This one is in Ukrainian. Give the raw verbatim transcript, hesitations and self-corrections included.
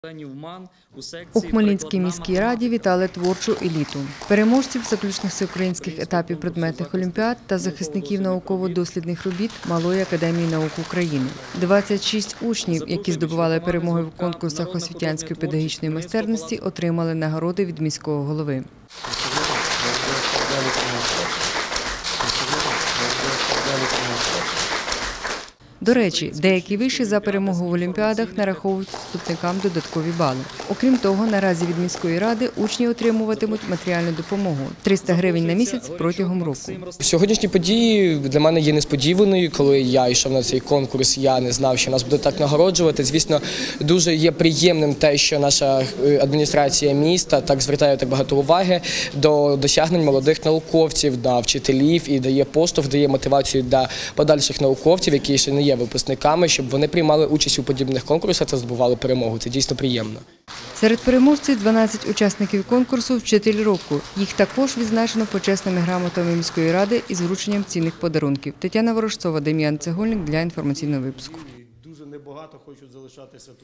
У Хмельницькій міській раді вітали творчу еліту. Переможців заключних всеукраїнських етапів предметних олімпіад та захисників науково-дослідних робіт Малої академії наук України. двадцять шість учнів, які здобували перемоги в конкурсах освітянської педагогічної майстерності, отримали нагороди від міського голови. До речі, деякі виші за перемогу в олімпіадах нараховують вступникам додаткові бали. Окрім того, наразі від міської ради учні отримуватимуть матеріальну допомогу – триста гривень на місяць протягом року. Сьогоднішні події для мене є несподіваною. Коли я йшов на цей конкурс, я не знав, що нас буде так нагороджувати. Звісно, дуже є приємним те, що наша адміністрація міста так звертає так багато уваги до досягнень молодих науковців, до вчителів і дає поштовх, дає мотивацію для подальших науковців, які ще не є випускниками, щоб вони приймали участь у подібних конкурсах та здобували перемогу. Це дійсно приємно. Серед переможців – дванадцять учасників конкурсу «Вчитель року». Їх також відзначено почесними грамотами міської ради із врученням цінних подарунків. Тетяна Ворожцова, Дем'ян Цегольник для інформаційного випуску.